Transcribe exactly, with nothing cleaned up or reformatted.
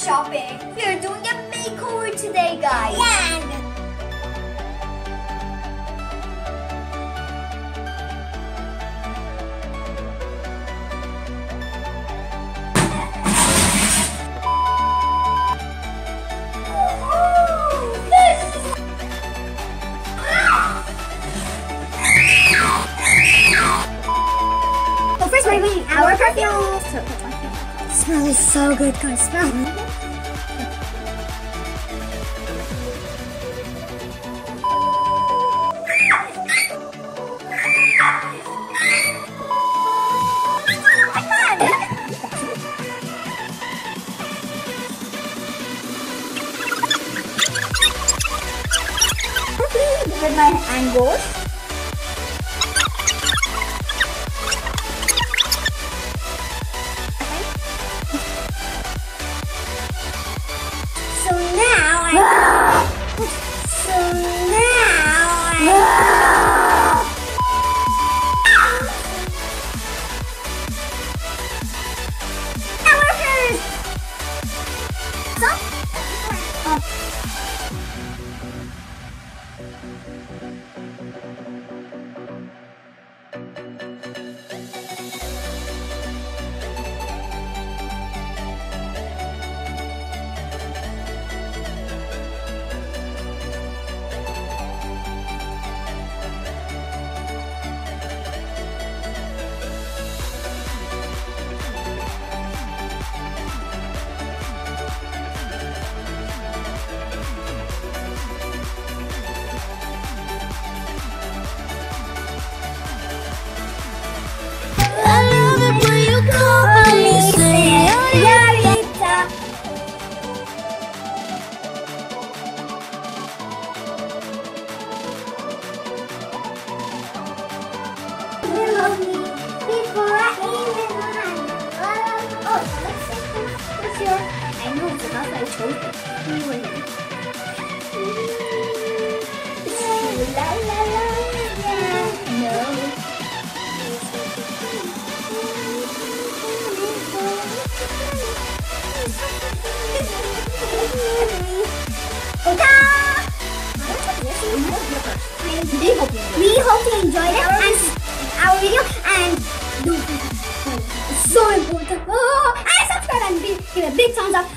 shopping. We're doing a makeover today, guys. Yeah. Well, first we're doing our perfume. The smell is so good, guys. Smell. With my angles. So now I So now I So before I even land. Oh, let's see. What's your? I know it's not like chocolate. La la la yeah. No. We hope you enjoyed it and our video and do it's so important. Oh, and subscribe and give a big thumbs up.